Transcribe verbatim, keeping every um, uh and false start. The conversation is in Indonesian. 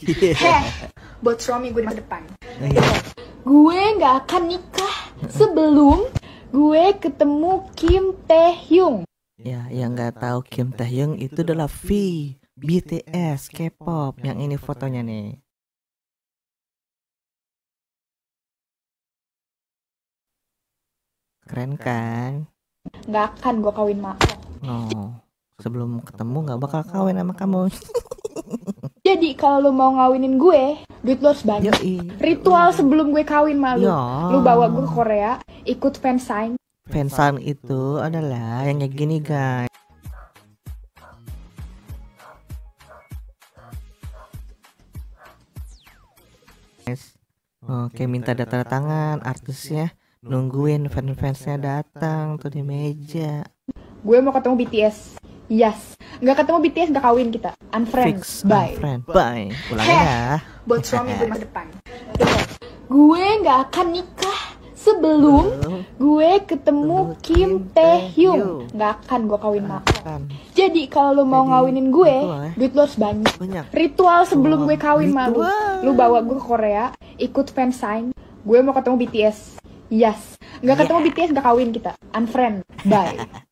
Heh, buat suami gue di masa depan. Iya. Gue nggak akan nikah sebelum gue ketemu Kim Taehyung. Ya, yang nggak tahu Kim Taehyung itu adalah V, B T S, K-pop. Yang ini fotonya nih. Keren kan? Nggak akan gue kawin sama lo. No, sebelum ketemu nggak bakal kawin sama kamu. Jadi kalau lu mau ngawinin gue, duit lu harus banyak. Yoi. Ritual sebelum gue kawin sama lu, Ya. lu bawa gue ke Korea, ikut fansign. Fansign itu adalah yang kayak gini guys. Oke, minta data tangan artisnya, nungguin fans-fansnya datang tuh di meja. Gue mau ketemu B T S. Yes, nggak ketemu B T S nggak kawin kita. Unfriend. Fix, Bye. unfriend. Bye. Ulangin Heh, ya. buat suami gue di masa depan. Gue nggak akan nikah sebelum gue ketemu Kim Taehyung. Nggak akan gue kawin sama lo. Kan. Jadi kalau lu mau Jadi, ngawinin gue, ritual ya. duit lu harus banyak. Banyak. Ritual sebelum gue kawin sama lu, Ritual. lu bawa gue ke Korea, ikut fansign. Gue mau ketemu B T S. Yes, nggak ketemu B T S nggak kawin kita. Unfriend. Bye.